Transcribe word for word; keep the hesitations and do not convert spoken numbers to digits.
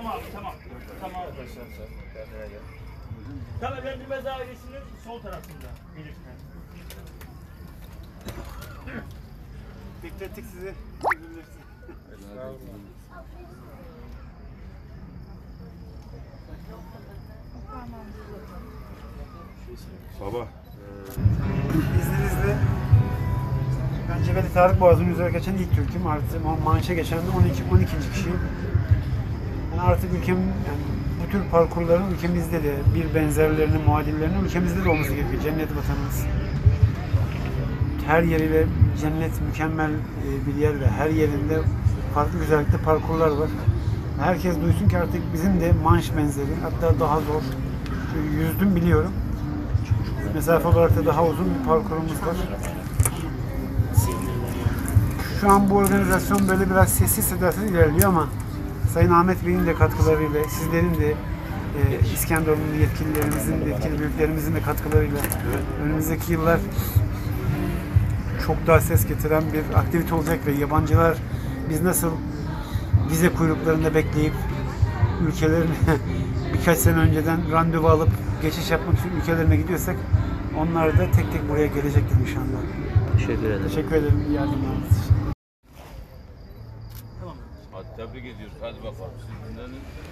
Tamam abi, tamam. Tamam arkadaşlar. Taleblendirme dairesinin sol tarafında. Belirtilen. Beklettik sizi. Baba. İzninizle ben Cebeli Tarık Boğazı'nın üzerine geçen ilk Türk'üm. Artı Manş'a geçen de on iki on ikinci kişiyim. Yani artık ülkem, yani bu tür parkurların ülkemizde de bir benzerlerinin, muadillerinin ülkemizde de olması gerekiyor. Cennet vatanımız. Her yeriyle cennet, mükemmel bir yer ve her yerinde farklı güzellikte parkurlar var. Herkes duysun ki artık bizim de Manş benzeri, hatta daha zor. Yüzdüm biliyorum. Mesafe olarak da daha uzun bir parkurumuz var. Şu an bu organizasyon böyle biraz sessiz sedasız ilerliyor ama Sayın Ahmet Bey'in de katkılarıyla, sizlerin de e, İskenderunlu yetkililerimizin, yetkili büyüklerimizin de katkılarıyla önümüzdeki yıllar çok daha ses getiren bir aktivite olacak ve yabancılar biz nasıl vize kuyruklarında bekleyip ülkelerine birkaç sene önceden randevu alıp geçiş yapmak için ülkelerine gidiyorsak onlar da tek tek buraya gelecektir inşallah. Teşekkür ederim. Teşekkür ederim yardımlarınız için. Tamam. Hadi tebrik ediyoruz. Hadi bakalım. Siz dinlenin.